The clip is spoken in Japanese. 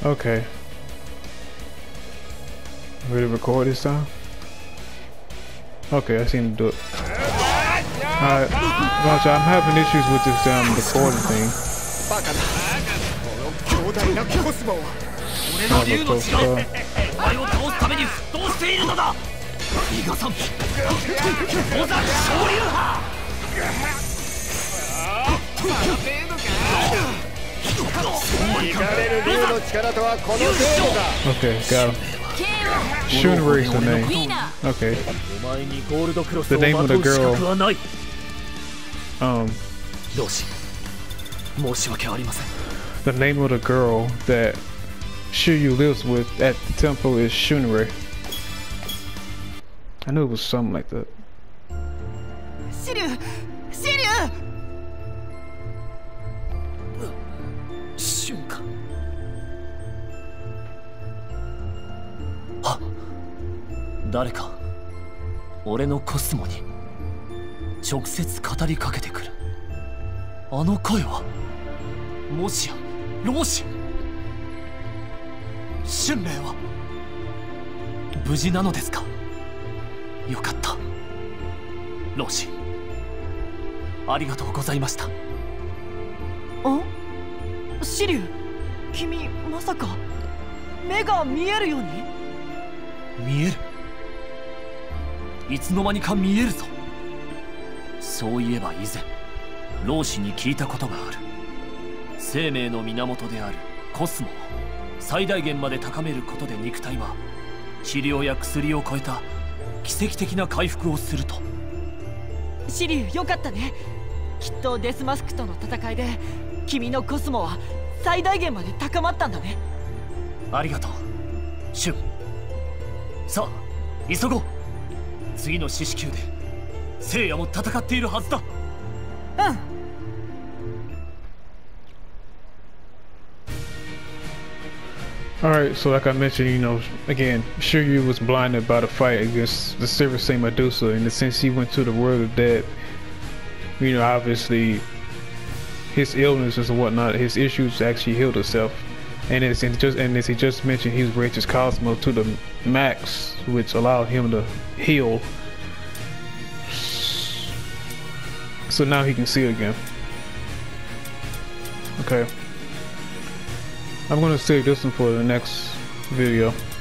Okay. Ready to record this time? Okay, I seem to do it. Alright, Gotcha, I'm having issues with this recording thing. Okay, got him. Shunrei is the name. Okay. The name of the girl. The name of the girl that Shiryu lives with at the temple is Shunrei. I knew it was something like that. Shiryu! 誰か俺のコスモに直接語りかけてくる。あの声はもしや老子。春麗は無事なのですか。よかった。老子ありがとうございました。 シリュウ、君まさか目が見えるように。 見える。いつの間にか見えるぞ。そういえば以前老子に聞いたことがある。生命の源であるコスモを最大限まで高めることで肉体は治療や薬を超えた奇跡的な回復をすると。 シリュウ、よかったね。きっとデスマスクとの戦いで君のコスモは最大限まで高まったんだね。 ありがとうシュン。さあ急ごう。次の四死球で聖夜も戦っているはずだ。 Alright, so like I mentioned, you know, again, Shiryu was blinded by the fight against the Silver Saint Medusa, and since he went to the world of dead, you know, obviously his illnesses and whatnot, his issues actually healed itself. And as he just mentioned, he's raised his Cosmo to the max, which allowed him to heal. So now he can see again. Okay. I'm gonna save this one for the next video.